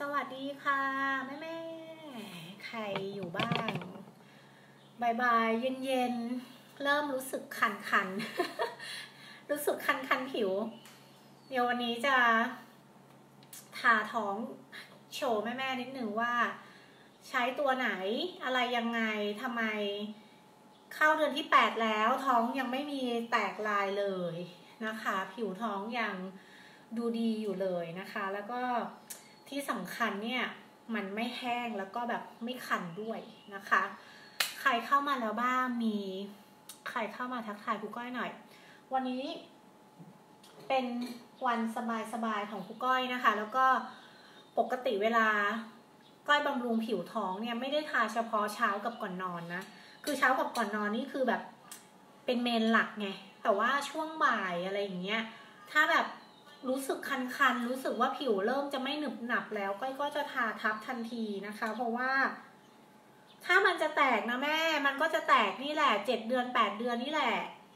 สวัสดีค่ะแม่ใครอยู่บ้างบ่ายเย็นเริ่มรู้สึกคันรู้สึกคันผิวเดี๋ยววันนี้จะทาท้องโชว์แม่นิดหนึ่งว่าใช้ตัวไหนอะไรยังไงทำไมเข้าเดือนที่8แล้วท้องยังไม่มีแตกลายเลยนะคะผิวท้องยังดูดีอยู่เลยนะคะแล้วก็ที่สำคัญเนี่ยมันไม่แห้งแล้วก็แบบไม่คันด้วยนะคะใครเข้ามาแล้วบ้างมีใครเข้ามาทักทายครูก้อยหน่อยวันนี้เป็นวันสบายๆของครูก้อยนะคะแล้วก็ปกติเวลาก้อยบำรุงผิวท้องเนี่ยไม่ได้ทาเฉพาะเช้ากับก่อนนอนนะคือเช้ากับก่อนนอนนี่คือแบบเป็นเมนหลักไงแต่ว่าช่วงบ่ายอะไรอย่างเงี้ยถ้าแบบรู้สึกคันๆรู้สึกว่าผิวเริ่มจะไม่หนึบหนับแล้วก้อยก็จะทาทับทันทีนะคะเพราะว่าถ้ามันจะแตกนะแม่มันก็จะแตกนี่แหละ7 เดือน8 เดือนนี่แหละ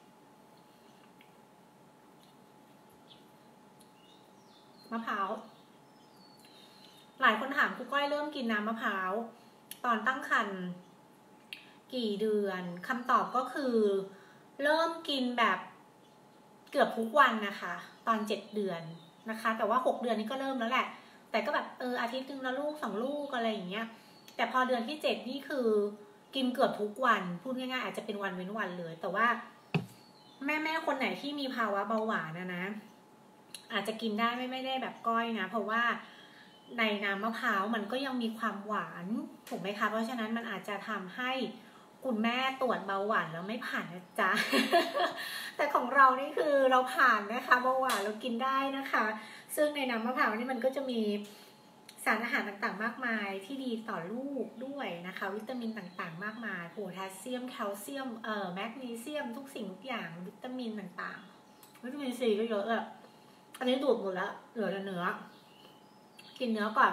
มะพร้าวหลายคนถามครูก้อยเริ่มกินน้ำมะพร้าวตอนตั้งครรภ์กี่เดือนคำตอบก็คือเริ่มกินแบบเกือบทุกวันนะคะตอน7 เดือนนะคะแต่ว่า6 เดือนนี้ก็เริ่มแล้วแหละแต่ก็แบบอาทิตย์นึงละลูก2 ลูกอะไรอย่างเงี้ยแต่พอเดือนที่7นี่คือกินเกือบทุกวันพูดง่ายๆอาจจะเป็นวันเว้นวันเลยแต่ว่าแม่คนไหนที่มีภาวะเบาหวานนะอาจจะกินได้ไม่ได้แบบก้อยนะเพราะว่าในน้ำมะพร้าวมันก็ยังมีความหวานถูกไหมคะเพราะฉะนั้นมันอาจจะทำให้คุณแม่ตรวจเบาหวานแล้วไม่ผ่านนะจ๊ะ แต่ของเรานี่คือเราผ่านนะคะเบาหวานเรากินได้นะคะซึ่งในน้ำมะพร้าวนี่มันก็จะมีสารอาหารต่างๆมากมายที่ดีต่อลูกด้วยนะคะวิตามินต่างๆมากมายโพแทสเซียมแคลเซียมแมกนีเซียมทุกสิ่งทุกอย่างวิตามินต่างๆวิตามินซีก็เยอะอะอันนี้ดูดหมดแล้วเหลือแต่เนื้อกินเนื้อก่อน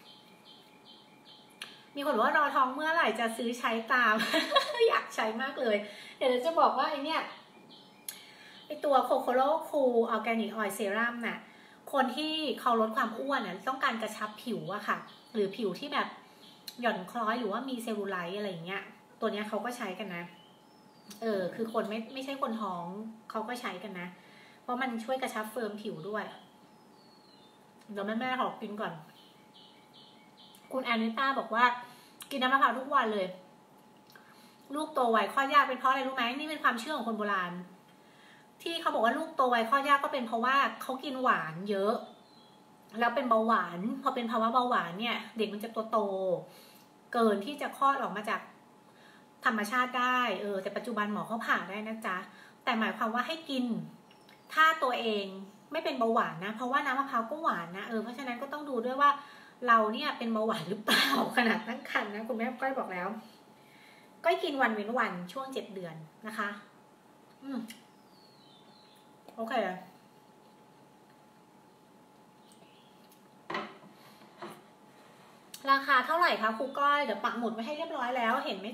มีคนบอกว่ารอท้องเมื่อไหร่จะซื้อใช้ตาม อยากใช้มากเลยเดี๋ยวจะบอกว่าไอเนี่ยไอตัวโคโคโรคูลออร์แกนิกออยล์เซรั่มน่ะคนที่เขาลดความอ้วนน่ะต้องการกระชับผิวอะค่ะหรือผิวที่แบบหย่อนคล้อยหรือว่ามีเซลลูไลท์อะไรอย่างเงี้ยตัวเนี้ยเขาก็ใช้กันนะคือคนไม่ใช่คนท้องเขาก็ใช้กันนะเพราะมันช่วยกระชับเฟิร์มผิวด้วยเดี๋ยวแม่ขอกินก่อนคุณแอนิต้าบอกว่ากินน้ำมะพร้าวทุกวันเลยลูกโตไวคลอดยากเป็นเพราะอะไรรู้ไหมนี่เป็นความเชื่อของคนโบราณที่เขาบอกว่าลูกโตไวคลอดยากก็เป็นเพราะว่าเขากินหวานเยอะแล้วเป็นเบาหวานพอเป็นภาวะเบาหวานเนี่ยเด็กมันจะตัวโตเกินที่จะคลอดออกมาจากธรรมชาติได้แต่ปัจจุบันหมอเขาผ่าได้นะจ๊ะแต่หมายความว่าให้กินถ้าตัวเองไม่เป็นเบาหวานนะเพราะว่าน้ำมะพร้าวก็หวานนะเพราะฉะนั้นก็ต้องดูด้วยว่าเราเนี่ยเป็นเบาหวานหรือเปล่าขนาดตั้งครรภ์นะคุณแม่ก้อยบอกแล้วก้อยกินวันเว้นวันช่วง7 เดือนนะคะโอเคราคาเท่าไหร่คะครูก้อยเดี๋ยวปักหมุดไว้ให้เรียบร้อยแล้วเห็นไหม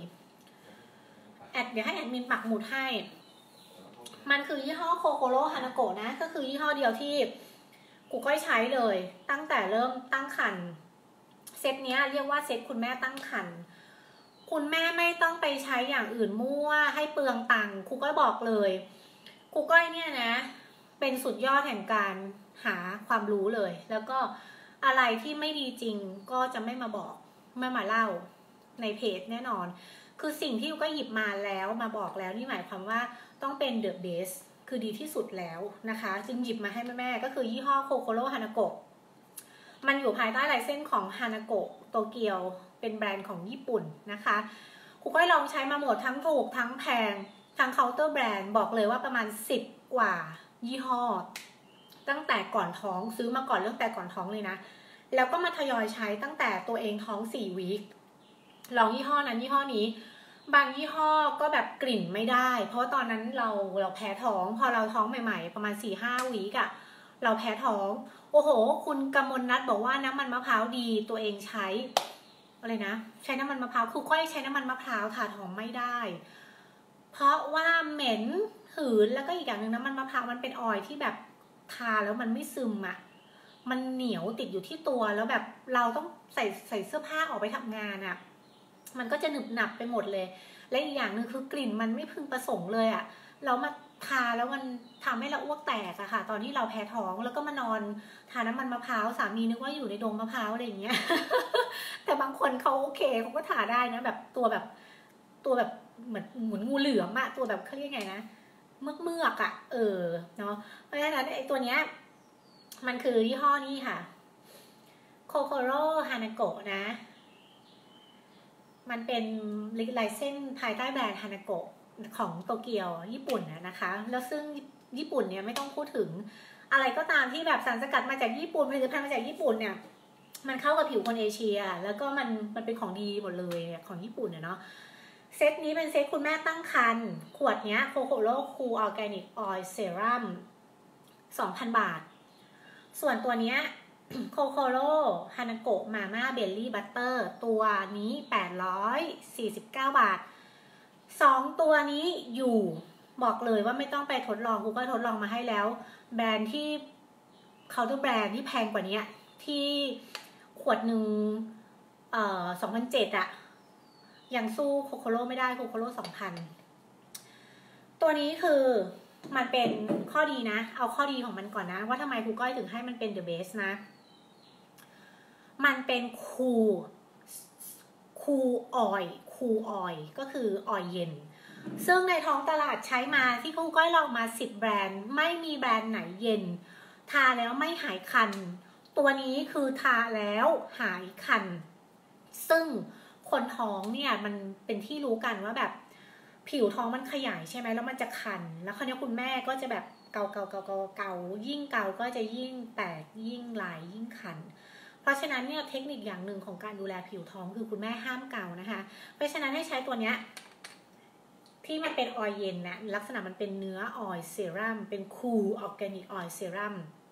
เดี๋ยวให้แอดมินปักหมุดให้มันคือยี่ห้อโคโคโรฮานาโกะนะก็คือยี่ห้อเดียวที่ครูก้อยใช้เลยตั้งแต่เริ่มตั้งครรภ์เซตนี้เรียกว่าเซตคุณแม่ตั้งครรภ์คุณแม่ไม่ต้องไปใช้อย่างอื่นมั่วให้เปลืองตังค์ครูก้อยบอกเลยครูก้อยเนี่ยนะเป็นสุดยอดแห่งการหาความรู้เลยแล้วก็อะไรที่ไม่ดีจริงก็จะไม่มาบอกไม่มาเล่าในเพจแน่นอนคือสิ่งที่ก็หยิบมาแล้วมาบอกแล้วนี่หมายความว่าต้องเป็น the best คือดีที่สุดแล้วนะคะจึงหยิบมาให้แม่ก็คือยี่ห้อโคโคโรฮานาโกะมันอยู่ภายใต้ลายเส้นของฮานาโกะโตเกียวเป็นแบรนด์ของญี่ปุ่นนะคะครูก้อยลองใช้มาหมดทั้งถูกทั้งแพงทั้งเคาน์เตอร์แบรนด์บอกเลยว่าประมาณ10 กว่ายี่ห้อตั้งแต่ก่อนท้องซื้อมาก่อนเรื่องแต่ก่อนท้องเลยนะแล้วก็มาทยอยใช้ตั้งแต่ตัวเองท้อง4 วีคลองยี่ห้อนั้นยี่ห้อนี้บางยี่ห้อก็แบบกลิ่นไม่ได้เพราะตอนนั้นเราแพ้ท้องพอเราท้องใหม่ๆประมาณ 4-5 วีคอะเราแพ้ท้องโอ้โหคุณกมลนัทบอกว่าน้ำมันมะพร้าวดีตัวเองใช้อะไรนะใช้น้ำมันมะพร้าวคือก้อยใช้น้ำมันมะพร้าวทาท้องไม่ได้เพราะว่าเหม็นหืนแล้วก็อีกอย่างหนึ่งน้ำมันมะพร้าวมันเป็นออยล์ที่แบบทาแล้วมันไม่ซึมอะมันเหนียวติดอยู่ที่ตัวแล้วแบบเราต้องใส่เสื้อผ้าออกไปทำงานอ่ะมันก็จะหนึบหนับไปหมดเลยและอีกอย่างหนึ่งคือกลิ่นมันไม่พึงประสงค์เลยอ่ะเรามาทาแล้วมันทำให้เราอ้วกแตกอะค่ะตอนที่เราแพ้ท้องแล้วก็มานอนทาน้ำมันมะพร้าวสามีนึกว่าอยู่ในดงมะพร้าวอะไรอย่างเงี้ย แต่บางคนเขาโอเคเขาก็ทาได้นะแบบตัวแบบเหมือนงูเหลือมอะตัวแบบเขาเรียกไงนะเมือกอะเนาะเพราะฉะนั้นไอ้ตัวเนี้ยมันคือยี่ห้อนี้ค่ะโคโคโรฮานาโกะนะมันเป็นไลเซนส์ภายใต้แบรนด์ฮานาโกะของโตเกียวญี่ปุ่นนะคะแล้วซึ่งญี่ปุ่นเนี่ยไม่ต้องพูดถึงอะไรก็ตามที่แบบสารสกัดมาจากญี่ปุ่นผลิตภัณฑ์มาจากญี่ปุ่นเนี่ยมันเข้ากับผิวคนเอเชียแล้วก็มันเป็นของดีหมดเลยของญี่ปุ่นเนาะเซตนี้เป็นเซตคุณแม่ตั้งครรภ์ขวดเนี้ยโคโคโรคูออร์แกนิกออยล์เซรั่ม 2,000 บาทส่วนตัวเนี้ยโคโคโรฮานาโกะมาม่าเบลลี่บัตเตอร์ตัวนี้849 บาท2ตัวนี้อยู่บอกเลยว่าไม่ต้องไปทดลองกูก็ทดลองมาให้แล้วแบรนด์ที่เคาน์เตอร์แบรนด์ที่แพงกว่านี้ที่ขวดหนึ่ง2,700อะยังสู้โคโคโรไม่ได้โคโคโร 2,000ตัวนี้คือมันเป็นข้อดีนะเอาข้อดีของมันก่อนนะว่าทำไมครูก้อยถึงให้มันเป็น the best นะมันเป็นคูออยก็คือออยเย็นซึ่งในท้องตลาดใช้มาที่ครูก้อยลองมา10 แบรนด์ไม่มีแบรนด์ไหนเย็นทาแล้วไม่หายคันตัวนี้คือทาแล้วหายคันซึ่งคนท้องเนี่ยมันเป็นที่รู้กันว่าแบบผิวท้องมันขยายใช่ไหมแล้วมันจะคันแล้วคราวนี้คุณแม่ก็จะแบบเกายิ่งเกาก็จะยิ่งแตกยิ่งลายยิ่งคันเพราะฉะนั้นเนี่ยเทคนิคอย่างหนึ่งของการดูแลผิวท้องคือคุณแม่ห้ามเกานะคะเพราะฉะนั้นให้ใช้ตัวเนี้ยที่มันเป็นออยล์เย็นนะลักษณะมันเป็นเนื้อออยล์เซรั่มเป็นคูลออร์แกนิกออยล์เซรั่ม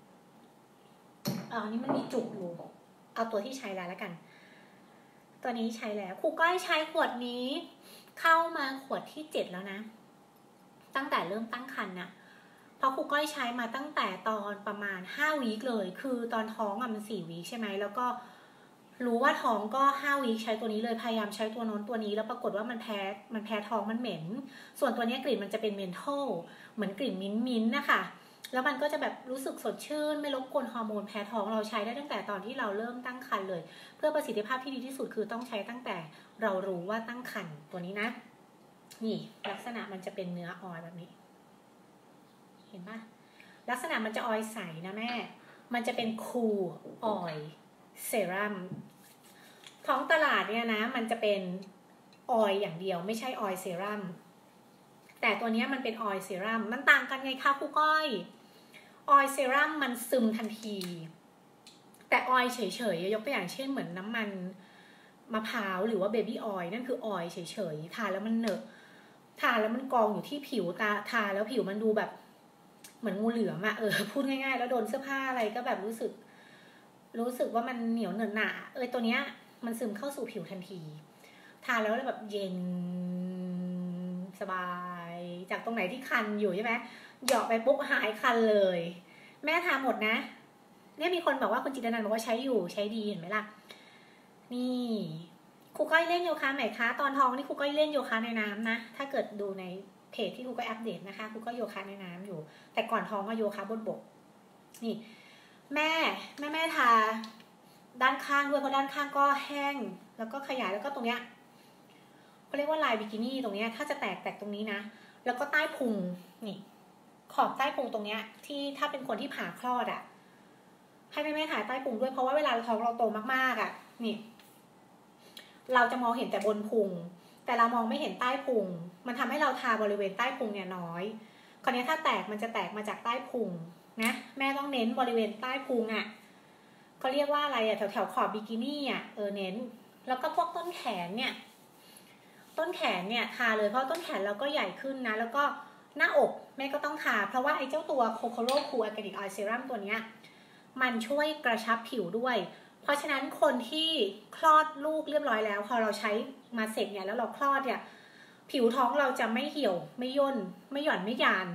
นี่มันมีจุกอยู่เอาตัวที่ใช้แล้วกันตัวนี้ใช้แล้วครูก้อยใช้ขวดนี้เข้ามาขวดที่7แล้วนะตั้งแต่เริ่มตั้งครรภ์นะเพราะครูก้อยใช้มาตั้งแต่ตอนประมาณ5 วีคเลยคือตอนท้องมัน4 วีคใช่ไหมแล้วก็รู้ว่าท้องก็5 วีคใช้ตัวนี้เลยพยายามใช้ตัวโน้นตัวนี้แล้วปรากฏว่ามันแพ้ท้องมันเหม็นส่วนตัวนี้กลิ่นมันจะเป็นเมนทอลเหมือนกลิ่นมิ้นท์นะคะแล้วมันก็จะแบบรู้สึกสดชื่นไม่รบกวนฮอร์โมนแพ้ท้องเราใช้ได้ตั้งแต่ตอนที่เราเริ่มตั้งครรภ์เลยเพื่อประสิทธิภาพที่ดีที่สุดคือต้องใช้ตั้งแต่เรารู้ว่าตั้งครรภ์ตัวนี้นะนี่ลักษณะมันจะเป็นเนื้อออยล์แบบนี้เห็นปะลักษณะมันจะออยล์ใสนะแม่มันจะเป็นคูลออยล์เซรั่มท้องตลาดเนี่ยนะมันจะเป็นออยล์อย่างเดียวไม่ใช่ออยล์เซรั่มแต่ตัวนี้มันเป็นออยล์เซรั่มมันต่างกันไงคะครูก้อยออยล์เซรั่มมันซึมทันทีแต่ออยล์เฉยๆยกตัวอย่างเช่นเหมือนน้ำมันมะพร้าวหรือว่าเบบี้ออยล์นั่นคือออยล์เฉยๆทาแล้วมันเหนอะทาแล้วมันกองอยู่ที่ผิวทาแล้วผิวมันดูแบบเหมือนงูเหลือมอะพูดง่ายๆแล้วโดนเสื้อผ้าอะไรก็แบบรู้สึกว่ามันเหนียวเหนอะหนะตัวเนี้ยมันซึมเข้าสู่ผิวทันทีทาแล้วแบบเย็นสบายจากตรงไหนที่คันอยู่ใช่ไหมเหยาะไปปุ๊บหายคันเลยแม่ทาหมดนะเนี่ยมีคนบอกว่าคุณจิตรนันท์บอกว่าใช้อยู่ใช้ดีเห็นไหมล่ะนี่ครูก้อยเล่นโยคะไหมคะตอนท้องนี่ครูก้อยเล่นโยคะในน้ำนะถ้าเกิดดูในเพจที่ครูก้อยอัปเดตนะคะครูก้อยโยคะในน้ำอยู่แต่ก่อนท้องก็โยคะบนบกนี่แม่ทาด้านข้างด้วยเพราะด้านข้างก็แห้งแล้วก็ขยายแล้วก็ตรงเนี้ยเขาเรียกว่าลายบิกินี่ตรงเนี้ยถ้าจะแตกตรงนี้นะแล้วก็ใต้พุงนี่ขอบใต้พุงตรงเนี้ยที่ถ้าเป็นคนที่ผ่าคลอดให้แม่ถ่ายใต้พุงด้วยเพราะว่าเวลาท้องเราโตมากๆนี่เราจะมองเห็นแต่บนพุงแต่เรามองไม่เห็นใต้พุงมันทำให้เราทาบริเวณใต้พุงเนี่ยน้อยคราวนี้ถ้าแตกมันจะแตกมาจากใต้พุงนะแม่ต้องเน้นบริเวณใต้พุงเขาเรียกว่าอะไรแถวขอบบิกินี่เน้นแล้วก็พวกต้นแขนเนี่ยทาเลยเพราะต้นแขนเราก็ใหญ่ขึ้นนะแล้วก็หน้าอกแม่ก็ต้องทาเพราะว่าไอ้เจ้าตัวโคโคโรคูออร์แกนิกออยล์เซรั่มตัวเนี้ยมันช่วยกระชับผิวด้วยเพราะฉะนั้นคนที่คลอดลูกเรียบร้อยแล้วพอเราใช้มาเสร็จเนี่ยแล้วเราคลอดเนี่ยผิวท้องเราจะไม่เหี่ยวไม่ย่นไม่หย่อนไม่ยาน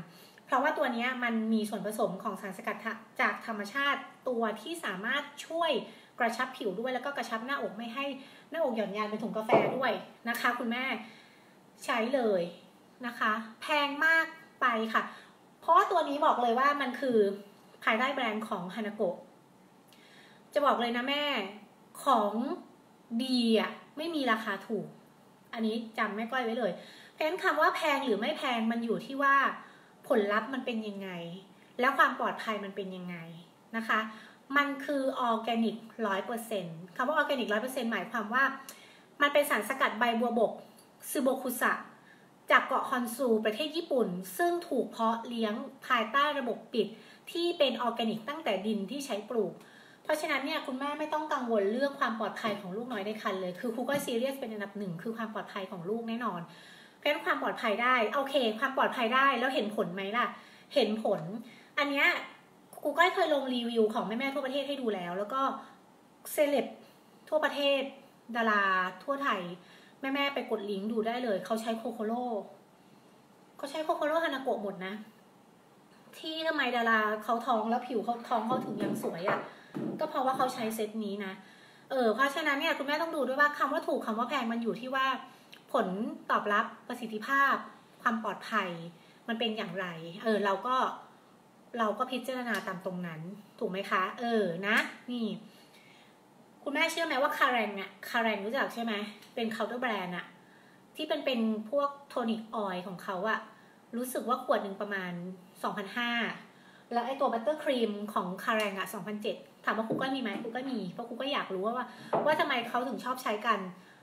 เพราะว่าตัวนี้มันมีส่วนผสมของสารสกัดจากธรรมชาติตัวที่สามารถช่วยกระชับผิวด้วยแล้วก็กระชับหน้าอกไม่ให้หน้าอกหย่อนยานเป็นถุงกาแฟด้วยนะคะคุณแม่ใช้เลยนะคะแพงมากไปค่ะเพราะว่าตัวนี้บอกเลยว่ามันคือภายใต้แบรนด์ของฮานาโกะจะบอกเลยนะแม่ของดีอ่ะไม่มีราคาถูกอันนี้จำแม่ก้อยไว้เลยเพราะฉะนั้นคำว่าแพงหรือไม่แพงมันอยู่ที่ว่าผลลัพธ์มันเป็นยังไงแล้วความปลอดภัยมันเป็นยังไงนะคะมันคือออร์แกนิก 100% คำว่าออร์แกนิก 100% หมายความว่ามันเป็นสารสกัดใบบัวบกซึโบคุสะจากเกาะฮอนซูประเทศญี่ปุ่นซึ่งถูกเพาะเลี้ยงภายใต้ระบบปิดที่เป็นออร์แกนิกตั้งแต่ดินที่ใช้ปลูกเพราะฉะนั้นเนี่ยคุณแม่ไม่ต้องกังวลเรื่องความปลอดภัยของลูกน้อยในครรภ์เลยคือครูก็ซีเรียสเป็นอันดับหนึ่งคือความปลอดภัยของลูกแน่นอนเพราะฉะนั้นความปลอดภัยได้โอเคความปลอดภัยได้แล้วเห็นผลไหมล่ะเห็นผลอันเนี้ยครูก็เคยลงรีวิวของแม่ๆทั่วประเทศให้ดูแล้วก็เซเลบทั่วประเทศดาราทั่วไทยแม่ๆไปกดลิงก์ดูได้เลยเขาใช้โคโคโร่ฮานาโกะหมดนะที่ทำไมดาราเขาท้องแล้วผิวเขาท้องเขาถึงยังสวยอ่ะก็เพราะว่าเขาใช้เซตนี้นะเพราะฉะนั้นเนี่ยคุณแม่ต้องดูด้วยว่าคำว่าถูกคำว่าแพงมันอยู่ที่ว่าผลตอบรับประสิทธิภาพความปลอดภัยมันเป็นอย่างไรเราก็พิจารณาตามตรงนั้นถูกไหมคะนะนี่คุณแม่เชื่อไหมว่าคาแรงรู้จักใช่ไหมเป็นเคาน์เตอร์แบรนด์อะที่เป็นพวกโทนิกออยล์ของเขาอะรู้สึกว่าขวดหนึ่งประมาณ 2,500 แล้วไอตัวบัตเตอร์ครีมของคาแรงอะ 2,700 ถามว่าครูก็มีไหมครูก็มีเพราะครูก็อยากรู้ว่าทำไมเขาถึงชอบใช้กัน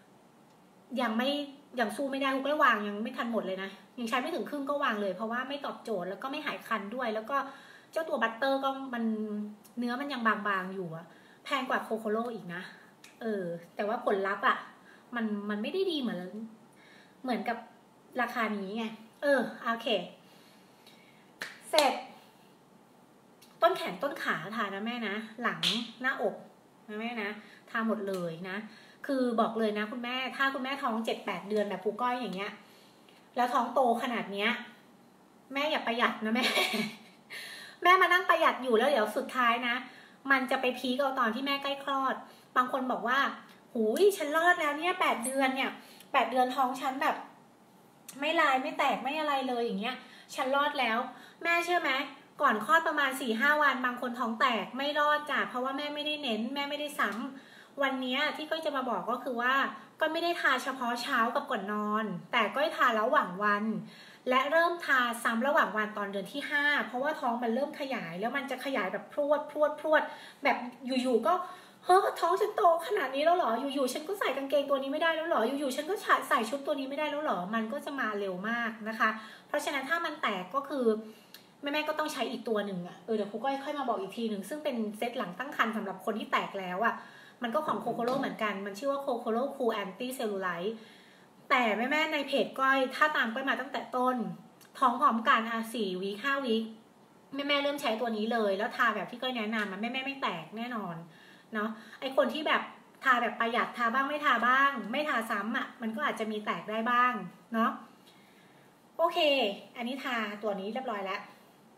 ยังสู้ไม่ได้ครูก็วางยังไม่ทันหมดเลยนะยังใช้ไม่ถึงครึ่งก็วางเลยเพราะว่าไม่ตอบโจทย์แล้วก็ไม่หายคันด้วยแล้วก็เจ้าตัวบัตเตอร์ก็มันเนื้อมันยังบางๆอยู่อะแพงกว่าโคโคโร่อีกนะแต่ว่าผลลัพธ์อะมันไม่ได้ดีเหมือนกับราคานี้ไงโอเคเสร็จต้นแขนต้นขาทานะแม่นะหลังหน้าอกนะแม่นะทาหมดเลยนะคือบอกเลยนะคุณแม่ถ้าคุณแม่ท้อง 7-8 เดือนแบบปูก้อยอย่างเงี้ยแล้วท้องโตขนาดเนี้ยแม่อย่าประหยัดนะแม่ แม่มานั่งประหยัดอยู่แล้วเดี๋ยวสุดท้ายนะมันจะไปพีคเอาตอนที่แม่ใกล้คลอดบางคนบอกว่าหูยฉันรอดแล้วเนี่ย8 เดือนเนี่ย8 เดือนท้องฉันแบบไม่ลายไม่แตกไม่อะไรเลยอย่างเงี้ยฉันรอดแล้วแม่เชื่อไหมก่อนคลอดประมาณ 4-5 วันบางคนท้องแตกไม่รอดจ้ะเพราะว่าแม่ไม่ได้เน้นแม่ไม่ได้ซ้ำวันนี้ที่ก้อยจะมาบอกก็คือว่าก็ไม่ได้ทาเฉพาะเช้ากับก่อนนอนแต่ก้อยทาระหว่างวันและเริ่มทาซ้ำระหว่างวันตอนเดือนที่5เพราะว่าท้องมันเริ่มขยายแล้วมันจะขยายแบบพรวดแบบอยู่ๆก็ท้องฉันโตขนาดนี้แล้วเหรออยู่ๆฉันก็ใส่กางเกงตัวนี้ไม่ได้แล้วเหรออยู่ๆฉันก็ใส่ชุดตัวนี้ไม่ได้แล้วเหรอมันก็จะมาเร็วมากนะคะเพราะฉะนั้นถ้ามันแตกก็คือแม่ก็ต้องใช้อีกตัวหนึ่งเดี๋ยวครูก็ค่อยมาบอกอีกทีหนึ่งซึ่งเป็นเซตหลังตั้งครรภ์สำหรับคนที่แตกแล้วมันก็ของโคโคโร่เหมือนกันมันชื่อว่าโคโคโร่คูลแอนตี้เซลลูไลท์แต่แม่ในเพจก้อยถ้าตามก้อยมาตั้งแต่ต้นท้องพร้อมกัน4 วีค 5 วีคแม่เริ่มใช้ตัวนี้เลยแล้วทาแบบที่ก้อยแนะนำมันแม่ไม่แตกแน่นอนเนาะไอคนที่แบบทาแบบประหยัดทาบ้างไม่ทาบ้างไม่ทาซ้ำมันก็อาจจะมีแตกได้บ้างเนาะโอเคอันนี้ทาตัวนี้เรียบร้อยแล้ว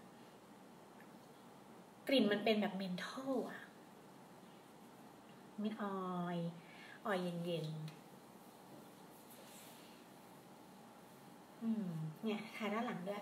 กลิ่นมันเป็นแบบเมนทอลมิดออยเย็นเนี่ยทาด้านหลังด้วย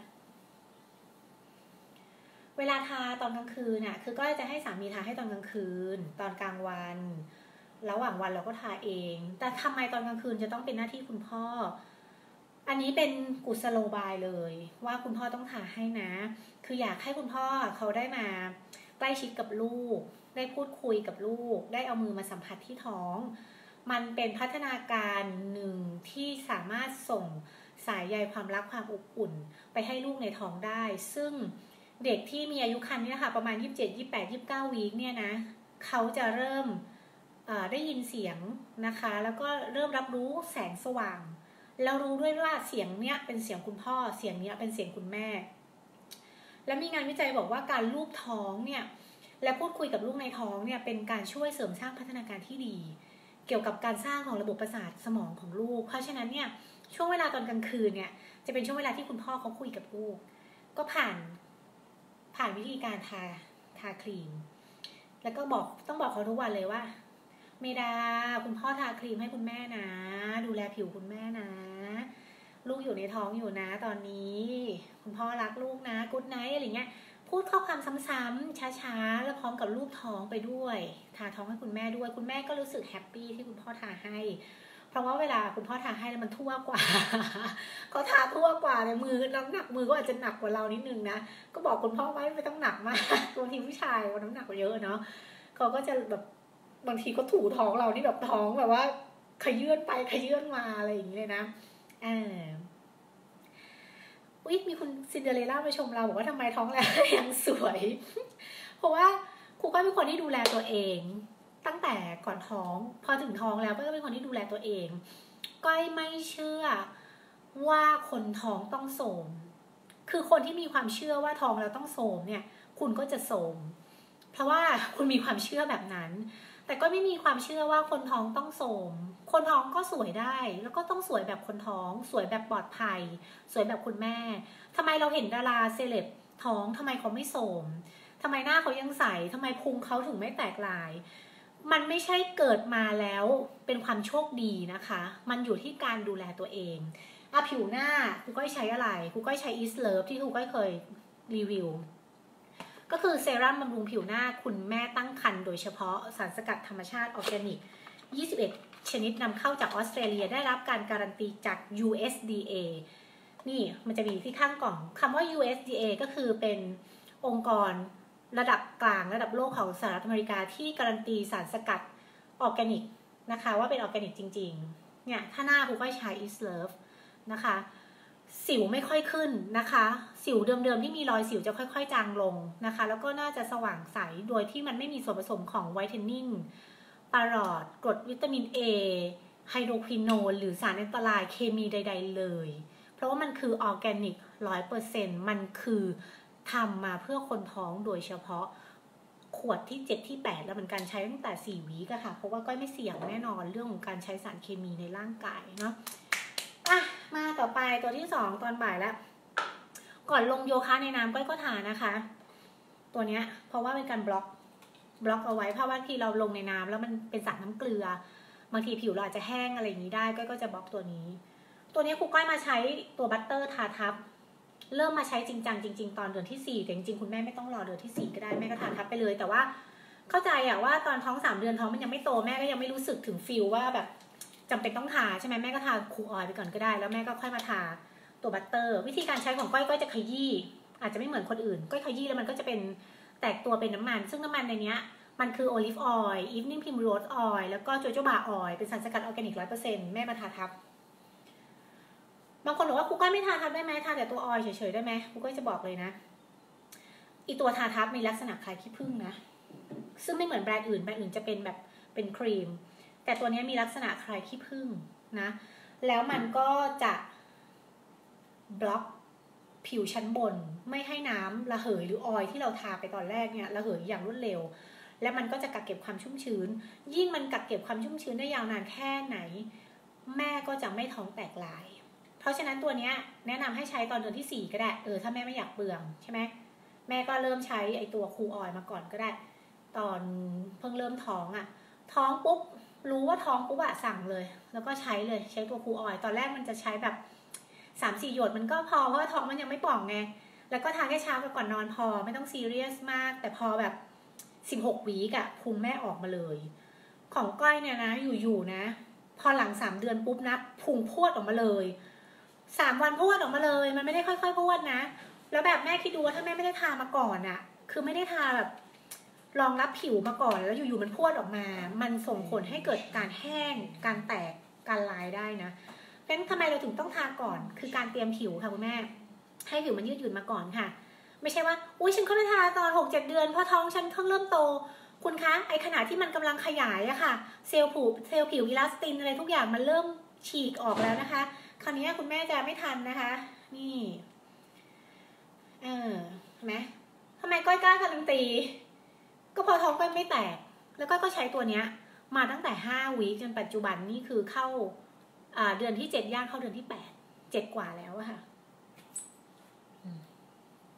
เวลาทาตอนกลางคืนคือก็จะให้สามีทาให้ตอนกลางคืนตอนกลางวันระหว่างวันเราก็ทาเองแต่ทำไมตอนกลางคืนจะต้องเป็นหน้าที่คุณพ่ออันนี้เป็นกุศโลบายเลยว่าคุณพ่อต้องทาให้นะคืออยากให้คุณพ่อเขาได้มาใกล้ชิดกับลูกได้พูดคุยกับลูกได้เอามือมาสัมผัสที่ท้องมันเป็นพัฒนาการหนึ่งที่สามารถส่งสายใยความรักความอบอุ่นไปให้ลูกในท้องได้ซึ่งเด็กที่มีอายุครรภ์เนี่ยค่ะประมาณ27 28 29 วีคเนี่ยนะเขาจะเริ่มได้ยินเสียงนะคะแล้วก็เริ่มรับรู้แสงสว่างแล้วรู้ด้วยว่าเสียงเนี้ยเป็นเสียงคุณพ่อเสียงเนี้ยเป็นเสียงคุณแม่และมีงานวิจัยบอกว่าการลูบท้องเนี่ยและพูดคุยกับลูกในท้องเนี่ยเป็นการช่วยเสริมสร้างพัฒนาการที่ดีเกี่ยวกับการสร้างของระบบประสาทสมองของลูกเพราะฉะนั้นเนี่ยช่วงเวลาตอนกลางคืนเนี่ยจะเป็นช่วงเวลาที่คุณพ่อเขาคุยกับลูกก็ผ่านวิธีการทาครีมแล้วก็ต้องบอกเขาทุกวันเลยว่าเมดาคุณพ่อทาครีมให้คุณแม่นะดูแลผิวคุณแม่นะลูกอยู่ในท้องอยู่นะตอนนี้คุณพ่อรักลูกนะกู๊ดไนท์อะไรเงี้ยพูดข้อความซ้ำๆช้าๆแล้วพร้อมกับรูปท้องไปด้วยทาท้องให้คุณแม่ด้วยคุณแม่ก็รู้สึกแฮปปี้ที่คุณพ่อทาให้เพราะว่าเวลาคุณพ่อทาให้แล้วมันทั่วกว่า เขาทาทั่วกว่าในมือน้ำหนักมือก็อาจจะหนักกว่าเรานิดนึงนะก็บอกคุณพ่อไว้ไม่ต้องหนักมากบางทีผู้ชายน้ำหนักเยอะเนาะเขาก็จะแบบบางทีก็ถูท้องเรานี่แบบท้องแบบว่าขยื่นไปขยื่นมาอะไรอย่างนี้เลยนะมีคุณซินเดอเรลล่ามาชมเราบอกว่าทำไมท้องแล้วยังสวยเพราะว่าครูก็เป็นคนที่ดูแลตัวเองตั้งแต่ก่อนท้องพอถึงท้องแล้วก็เป็นคนที่ดูแลตัวเองก็ไม่เชื่อว่าคนท้องต้องโสมคือคนที่มีความเชื่อว่าท้องแล้วต้องโสมเนี่ยคุณก็จะโสมเพราะว่าคุณมีความเชื่อแบบนั้นแต่ก็ไม่มีความเชื่อว่าคนท้องต้องโสมคนท้องก็สวยได้แล้วก็ต้องสวยแบบคนท้องสวยแบบปลอดภัยสวยแบบคุณแม่ทำไมเราเห็นดาราเซเลบท้องทำไมเขาไม่โสมทำไมหน้าเขายังใสทำไมพุงเขาถึงไม่แตกลายมันไม่ใช่เกิดมาแล้วเป็นความโชคดีนะคะมันอยู่ที่การดูแลตัวเองผิวหน้าครูก้อยใช้อะไรครูก้อยใช้ East Love ที่ครูก้อยเคยรีวิวก็คือเซรั่มบำรุงผิวหน้าคุณแม่ตั้งครรภ์โดยเฉพาะสารสกัดธรรมชาติออร์แกนิก21ชนิดนำเข้าจากออสเตรเลียได้รับการการันตีจาก USDA นี่มันจะมีที่ข้างกล่องคำว่า USDA ก็คือเป็นองค์กรระดับกลางระดับโลกของสหรัฐอเมริกาที่การันตีสารสกัดออร์แกนิกนะคะว่าเป็นออร์แกนิกจริงๆเนี่ยถ้าหน้าครูก้อยใช้ East Love นะคะสิวไม่ค่อยขึ้นนะคะสิวเดิมๆที่มีรอยสิวจะค่อยๆจางลงนะคะแล้วก็น่าจะสว่างใสโดยที่มันไม่มีส่วนผสมของไวท์เทนนิ่งปาราดกรดวิตามิน A ไฮโดรควิโนนหรือสารอันตรายเคมีใดๆเลยเพราะว่ามันคือออร์แกนิก 100% มันคือทำมาเพื่อคนท้องโดยเฉพาะขวดที่7ที่8แล้วเหมือนกันใช้ตั้งแต่4 วีคค่ะเพราะว่าก้อยไม่เสี่ยงแน่นอนเรื่องของการใช้สารเคมีในร่างกายเนาะมาต่อไปตัวที่2ตอนบ่ายแล้วก่อนลงโยคะในน้ำก้อยก็ทานะคะตัวเนี้ยเพราะว่าเป็นการบล็อกเอาไว้เพราะว่าที่เราลงในน้ำแล้วมันเป็นสารน้ำเกลือบางทีผิวเราอาจจะแห้งอะไรอย่างนี้ได้ก้อยก็จะบล็อกตัวนี้ครูก้อยมาใช้ตัวบัตเตอร์ทาทับเริ่มมาใช้จริงจังจริงๆตอนเดือนที่4แต่จริงๆคุณแม่ไม่ต้องรอเดือนที่4ก็ได้แม่ก็ทาทับไปเลยแต่ว่าเข้าใจว่าตอนท้อง3 เดือนท้องมันยังไม่โตแม่ก็ยังไม่รู้สึกถึงฟีลว่าแบบจำเป็นต้องทาใช่ไหมแม่ก็ทาคูลออยล์ไปก่อนก็ได้แล้วแม่ก็ค่อยมาทาตัวบัตเตอร์วิธีการใช้ของก้อยจะขยี้อาจจะไม่เหมือนคนอื่นก้อยขยี้แล้วมันก็จะเป็นแตกตัวเป็นน้ำมันซึ่งน้ำมันในเนี้ยมันคือโอลิฟออยล์อีฟนิ่งพิมโรสออยล์แล้วก็โจโจบาออยล์เป็นสารสกัดออร์แกนิก 100% แม่มาทาทับบางคนบอกว่าครูก้อยไม่ทาทับได้ไหมทาแต่ตัวออยล์เฉยๆได้ไหมครูก้อยจะบอกเลยนะอีตัวทาทับมีลักษณะคล้ายขี้ผึ้งนะซึ่งไม่เหมือนแบรนด์อื่นจะเป็นแบบเป็นครีมแต่ตัวนี้มีลักษณะคล้ายขี้ผึ้งนะแล้วมันก็จะบล็อกผิวชั้นบนไม่ให้น้ำระเหยหรือออยล์ที่เราทาไปตอนแรกเนี่ยระเหยอย่างรวดเร็วและมันก็จะกักเก็บความชุ่มชื้นยิ่งมันกักเก็บความชุ่มชื้นได้ยาวนานแค่ไหนแม่ก็จะไม่ท้องแตกลายเพราะฉะนั้นตัวนี้แนะนำให้ใช้ตอนเดือนที่4ก็ได้ถ้าแม่ไม่อยากเปลืองใช่ไหมแม่ก็เริ่มใช้ไอตัวคูลออยล์มาก่อนก็ได้ตอนเพิ่งเริ่มท้องท้องปุ๊บรู้ว่าท้องปุ๊บสั่งเลยแล้วก็ใช้ตัวคูลออยล์ตอนแรกมันจะใช้แบบ 3-4 หยดมันก็พอเพราะว่าท้องมันยังไม่ป่องไงแล้วก็ทาแค่เช้ากับก่อนนอนพอไม่ต้องซีเรียสมากแต่พอแบบ16 วีคพุงแม่ออกมาเลยของก้อยเนี่ยนะอยู่ๆนะพอหลัง3 เดือนปุ๊บนะพุงพรวดออกมาเลย3 วันพรวดออกมาเลยมันไม่ได้ค่อยๆพรวดนะแล้วแบบแม่คิดดูว่าถ้าแม่ไม่ได้ทามาก่อนคือไม่ได้ทาแบบรองรับผิวมาก่อนแล้วอยู่ๆมันพรวดออกมามันส่งผลให้เกิดการแห้งการแตกการลายได้นะเพราะฉะนั้นทำไมเราถึงต้องทาก่อนคือการเตรียมผิวค่ะคุณแม่ให้ผิวมันยืดหยุ่นมาก่อนค่ะไม่ใช่ว่าอุ้ยฉันเข้าไปทาตอน 6-7 เดือนเพราะท้องฉันเพิ่งเริ่มโตคุณคะไอขณะที่มันกำลังขยายค่ะเซลล์ผิวอิลาสตินอะไรทุกอย่างมันเริ่มฉีกออกแล้วนะคะคราวนี้คุณแม่จะไม่ทันนะคะนี่เห็นไหมทำไมก้อยกล้าการันตีก็พอท้องก้อยไม่แตกแล้วก็ใช้ตัวเนี้ยมาตั้งแต่5 วีคจนปัจจุบันนี่คือเข้าเดือนที่7ย่างเข้าเดือนที่8 7 กว่าแล้วค่ะ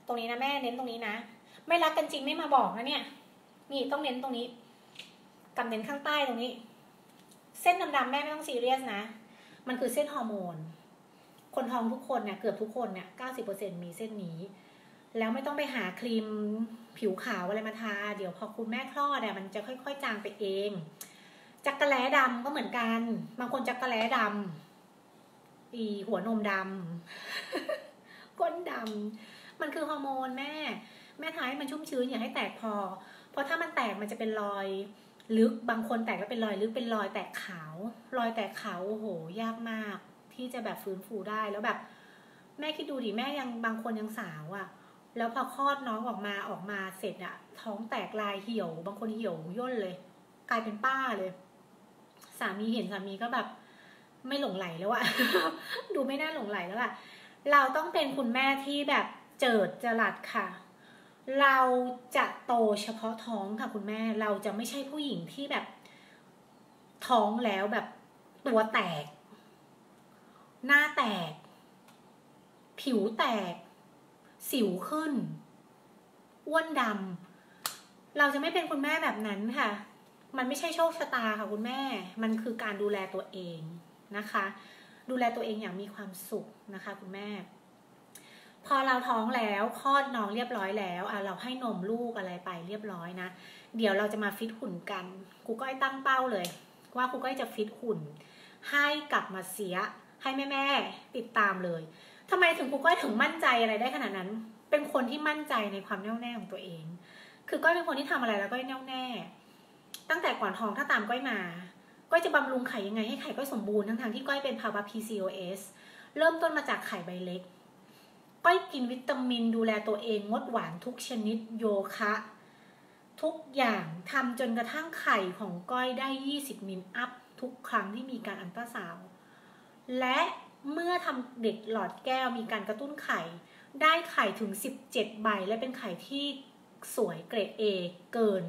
ตรงนี้นะแม่เน้นตรงนี้นะไม่รักกันจริงไม่มาบอกนะเนี่ยนี่ต้องเน้นตรงนี้กับเน้นข้างใต้ตรงนี้เส้นดำๆแม่ไม่ต้องซีเรียสนะมันคือเส้นฮอร์โมนคนท้องทุกคนเนี่ยเกือบทุกคนเนี่ย 90% มีเส้นนี้แล้วไม่ต้องไปหาครีมผิวขาวอะไรมาทาเดี๋ยวพอคุณแม่คลอดเนี่ยมันจะค่อยๆจางไปเองจักระแล้ดำก็เหมือนกันบางคนจักระแล้ดำหัวนมดำ ก้นดำมันคือฮอร์โมนแม่ทาให้มันชุ่มชื้นอย่าให้แตกพอเพราะถ้ามันแตกมันจะเป็นรอยลึกบางคนแตกแล้วเป็นรอยลึกเป็นรอยแตกขาวรอยแตกขาวโอ้โหยากมากที่จะแบบฟื้นฟูได้แล้วแบบแม่คิดดูดิแม่ยังบางคนยังสาวอ่ะแล้วพอคลอดน้องออกมาเสร็จอะท้องแตกลายเหี่ยวบางคนเหี่ยวย่นเลยกลายเป็นป้าเลยสามีเห็นสามีก็แบบไม่หลงไหลแล้วอะ ดูไม่น่าหลงไหลแล้วอะเราต้องเป็นคุณแม่ที่แบบเจิดจรัสค่ะเราจะโตเฉพาะท้องค่ะคุณแม่เราจะไม่ใช่ผู้หญิงที่แบบท้องแล้วแบบตัวแตกหน้าแตกผิวแตกสิวขึ้นอ้วนดำเราจะไม่เป็นคุณแม่แบบนั้นค่ะมันไม่ใช่โชคชะตาค่ะคุณแม่มันคือการดูแลตัวเองนะคะดูแลตัวเองอย่างมีความสุขนะคะคุณแม่พอเราท้องแล้วคลอดน้องเรียบร้อยแล้วเราให้นมลูกอะไรไปเรียบร้อยนะเดี๋ยวเราจะมาฟิตหุ่นกันครูก้อยตั้งเป้าเลยว่าครูก้อยจะฟิตหุ่นให้กลับมาเสียให้แม่ติดตามเลยทำไมถึงครูก้อยถึงมั่นใจอะไรได้ขนาดนั้นเป็นคนที่มั่นใจในความแน่วแน่ของตัวเองคือก้อยเป็นคนที่ทำอะไรแล้วก็แน่วแน่ตั้งแต่ก่อนท้องถ้าตามก้อยมาก้อยจะบำรุงไข่ยังไงให้ไข่ก้อยสมบูรณ์ทั้งที่ก้อยเป็นภาวะ PCOS เริ่มต้นมาจากไข่ใบเล็กก้อยกินวิตามินดูแลตัวเองงดหวานทุกชนิดโยคะทุกอย่างทำจนกระทั่งไข่ของก้อยได้20 มิลอัพทุกครั้งที่มีการอัลตราซาวด์และเมื่อทำเด็กหลอดแก้วมีการกระตุ้นไข่ได้ไข่ถึง17 ใบและเป็นไข่ที่สวยเกรด A เกิน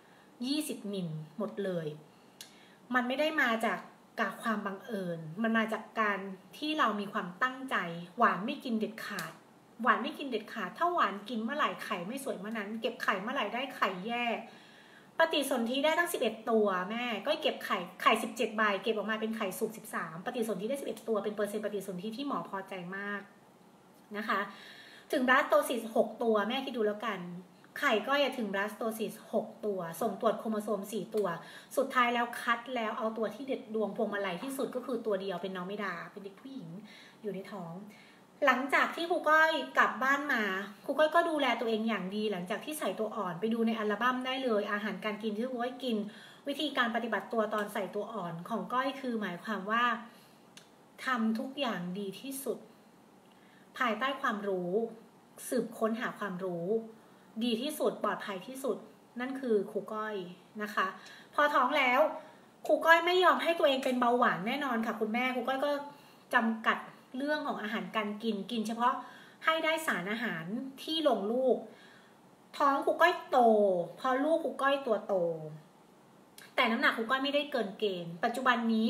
20 มิลหมดเลยมันไม่ได้มาจากความบังเอิญมันมาจากการที่เรามีความตั้งใจหวานไม่กินเด็ดขาดหวานไม่กินเด็ดขาดถ้าหวานกินเมื่อไหร่ไข่ไม่สวยเมื่อนั้นเก็บไข่เมื่อไหร่ได้ไข่แย่ปฏิสนธิได้ตั้ง11 ตัวแม่ก็เก็บไข่17 ใบเก็บออกมาเป็นไข่สุก13ปฏิสนธิได้11 ตัวเป็นเปอร์เซ็นต์ปฏิสนธิที่หมอพอใจมากนะคะถึงบลาสโตซิส6 ตัวแม่คิดดูแล้วกันไข่ก็จะถึงบลาสโตซิส6 ตัวส่งตรวจโครโมโซม4 ตัวสุดท้ายแล้วคัดแล้วเอาตัวที่เด็ดดวงพวงมาลัยที่สุดก็คือตัวเดียวเป็นน้องมิดาเป็นเด็กผู้หญิงอยู่ในท้องหลังจากที่ครูก้อยกลับบ้านมาครูก้อยก็ดูแลตัวเองอย่างดีหลังจากที่ใส่ตัวอ่อนไปดูในอัลบั้มได้เลยอาหารการกินที่ครูก้อยกินวิธีการปฏิบัติตัวตอนใส่ตัวอ่อนของก้อยคือหมายความว่าทำทุกอย่างดีที่สุดภายใต้ความรู้สืบค้นหาความรู้ดีที่สุดปลอดภัยที่สุดนั่นคือครูก้อยนะคะพอท้องแล้วครูก้อยไม่ยอมให้ตัวเองเป็นเบาหวานแน่นอนค่ะคุณแม่ครูก้อยก็จำกัดเรื่องของอาหารการกินเฉพาะให้ได้สารอาหารที่ลงลูกท้องครูก้อยโตพอลูกครูก้อยตัวโตแต่น้ำหนักครูก้อยไม่ได้เกินเกณฑ์ปัจจุบันนี้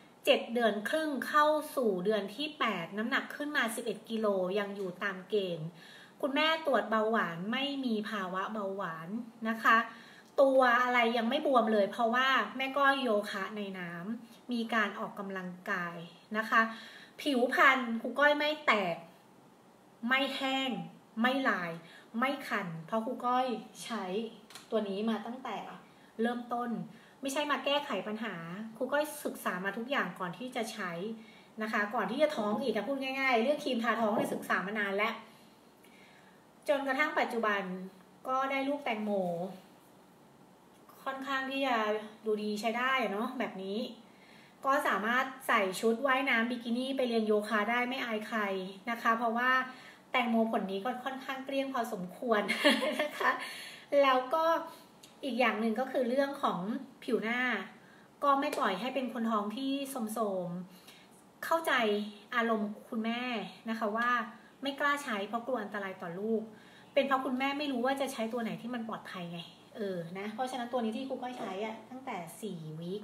7 เดือนครึ่งเข้าสู่เดือนที่8น้ำหนักขึ้นมา11 กิโลยังอยู่ตามเกณฑ์คุณแม่ตรวจเบาหวานไม่มีภาวะเบาหวานนะคะตัวอะไรยังไม่บวมเลยเพราะว่าแม่ก็โยคะในน้ำมีการออกกำลังกายนะคะผิวพรรณครูก้อยไม่แตกไม่แห้งไม่ลายไม่คันเพราะครูก้อยใช้ตัวนี้มาตั้งแต่เริ่มต้นไม่ใช่มาแก้ไขปัญหาครูก้อยศึกษามาทุกอย่างก่อนที่จะใช้นะคะก่อนที่จะท้องอีกพูดง่ายๆเรื่องครีมทาท้องเนี่ยศึกษามานานแล้วจนกระทั่งปัจจุบันก็ได้ลูกแตงโมค่อนข้างที่จะดูดีใช้ได้เนาะแบบนี้ก็สามารถใส่ชุดว่ายน้ำบิกินี่ไปเรียนโยคะได้ไม่อายใครนะคะเพราะว่าแตงโมผลนี้ก็ค่อนข้างเกลี้ยงพอสมควรนะคะแล้วก็อีกอย่างหนึ่งก็คือเรื่องของผิวหน้าก็ไม่ปล่อยให้เป็นคนท้องที่โทรมๆเข้าใจอารมณ์คุณแม่นะคะว่าไม่กล้าใช้เพราะกลัวอันตรายต่อลูกเป็นเพราะคุณแม่ไม่รู้ว่าจะใช้ตัวไหนที่มันปลอดภัยไงนะเพราะฉะนั้นตัวนี้ที่ครูก้อยใช้ตั้งแต่4 วีค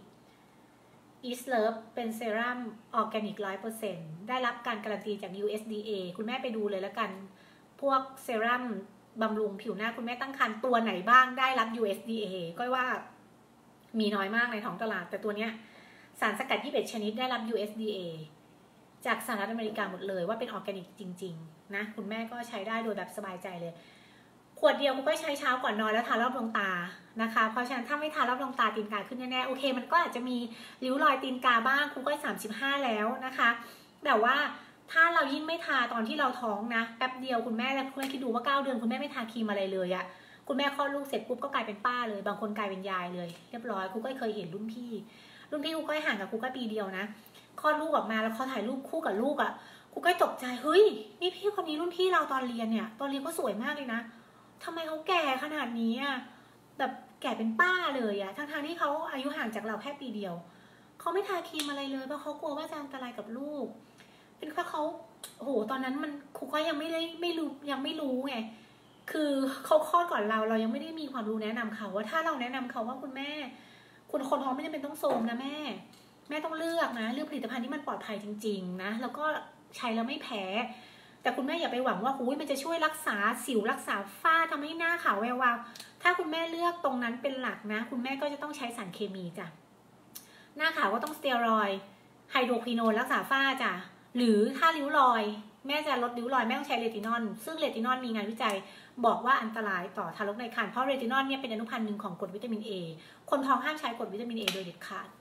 East Love เป็นเซรั่มออร์แกนิก 100% ได้รับการการันตีจาก USDA คุณแม่ไปดูเลยแล้วกันพวกเซรั่มบำรุงผิวหน้าคุณแม่ตั้งครรภ์ตัวไหนบ้างได้รับ USDA ก็ว่ามีน้อยมากในท้องตลาดแต่ตัวเนี้ยสารสกัด21ชนิดได้รับ USDA จากสหรัฐอเมริกาหมดเลยว่าเป็นออร์แกนิกจริงๆนะคุณแม่ก็ใช้ได้โดยแบบสบายใจเลยขวดเดียวคุณก็ใช้เช้าก่อนนอนแล้วทารอบดวงตานะคะเพราะฉะนั้นถ้าไม่ทารอบดวงตาตีนกาขึ้นแน่ๆโอเคมันก็อาจจะมีริ้วรอยตีนกาบ้างคุณก็35แล้วนะคะแต่ว่าถ้าเรายิ่งไม่ทาตอนที่เราท้องนะแป๊บเดียวคุณแม่คิดดูว่า9เดือนคุณแม่ไม่ทาครีมอะไรเลยอะคุณแม่คลอดลูกเสร็จปุ๊บก็กลายเป็นป้าเลยบางคนกลายเป็นยายเลยเรียบร้อยคุณก็เคยเห็นรุ่นพี่คุณก็ห่างกับคุณก็ปีเดียวนะคลอดลูกออกมาแล้วเขาถ่ายรูปคู่กับลูกอะคุณก็ตกใจเฮ้ยนี่พี่คนนี้รุ่นพี่เราตอนเรียนเนี่ยตอนเรียนก็สวยมากเลยนะทำไมเขาแก่ขนาดนี้อ่ะแบบแก่เป็นป้าเลยอ่ะทั้งที่เขาอายุห่างจากเราแค่ปีเดียวเขาไม่ทาครีมอะไรเลยเพราะเขากลัวว่าจะอันตรายกับลูกเป็นเพราะเขาโอ้โหตอนนั้นมันครูก็ยังไม่รู้ไงคือเขาคลอดก่อนเรายังไม่ได้มีความรู้แนะนำเขาว่าถ้าเราแนะนำเขาว่าคุณแม่คุณคนท้องไม่จำเป็นต้องโซมนะแม่ต้องเลือกผลิตภัณฑ์ที่มันปลอดภัยจริงๆนะแล้วก็ใช้แล้วไม่แพ้แต่คุณแม่อย่าไปหวังว่ามันจะช่วยรักษาสิวรักษาฝ้าทำให้หน้าขาวแวววาวถ้าคุณแม่เลือกตรงนั้นเป็นหลักนะคุณแม่ก็จะต้องใช้สารเคมีจ้ะหน้าขาวก็ต้องสเตียรอยด์ไฮโดรควิโนนรักษาฝ้าจ้ะหรือถ้าริ้วรอยแม่จะลดริ้วรอยแม่ต้องใช้เรตินอลซึ่งเรตินอลมีงานวิจัยบอกว่าอันตรายต่อทารกในครรภ์เพราะเรตินอลเนี่ยเป็นอนุพันธ์หนึ่งของกรดวิตามิน A คนท้องห้ามใช้กรดวิตามิน A โดยเด็ดขาด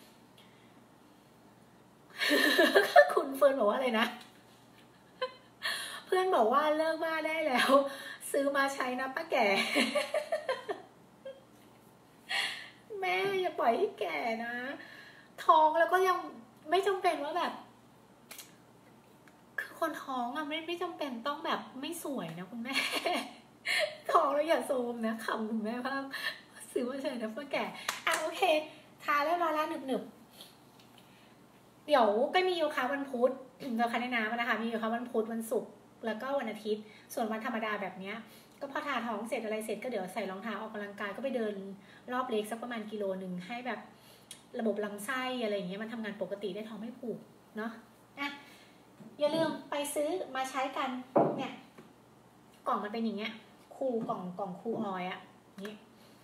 คุณเฟิร์นบอกว่าอะไรนะเพื่อนบอกว่าเลิกบ้าได้แล้วซื้อมาใช้นะป้าแก่ แม่อย่าปล่อยให้แก่นะท้องแล้วก็ยังไม่จำเป็นว่าแบบคือคนท้องอ่ะไม่จำเป็นต้องแบบไม่สวยนะคุณแม่ ท้องแล้วอย่าโซมนะขำคุณแม่บ้างซื้อมาใช้นะป้าแก่โอเคทาแล้วรอแล้วหนึบเดี๋ยวก็มีโยคะวันพุธโยคะในน้ำนะคะมีโยคะวันพุธวันศุกร์แล้วก็วันอาทิตย์ส่วนวันธรรมดาแบบเนี้ยก็พอทาท้องเสร็จอะไรเสร็จก็เดี๋ยวใส่รองเท้าออกกำลังกายก็ไปเดินรอบเล็กสักประมาณ1 กิโลให้แบบระบบลำไส้อะไรอย่างเงี้ยมันทำงานปกติได้ท้องไม่ผูกเนาะอย่าลืมไปซื้อมาใช้กันเนี่ยกล่องมันเป็นอย่างเงี้ยคูกล่องคูออยอ่ะนี่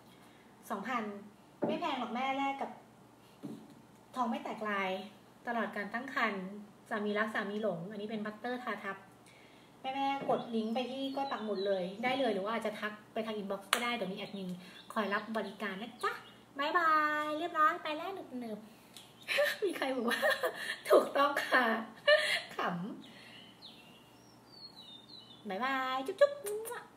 2,000ไม่แพงหรอกแม่แรกกับท้องไม่แตกลายตลอดการตั้งครรภ์สามีรักสามีหลงอันนี้เป็นบัตเตอร์ทาทับแม่กดลิงก์ไปที่ก้อยปักหมุดเลยได้เลยหรือว่าอาจจะทักไปทางอินบ็อกซ์ก็ได้เดี๋ยวมีแอดมินคอยรับบริการนะจ๊ะบายบายเรียบร้อยไปแล้วหนึบมีใครบอกว่าถูกต้องค่ะขำบายบายจุ๊บ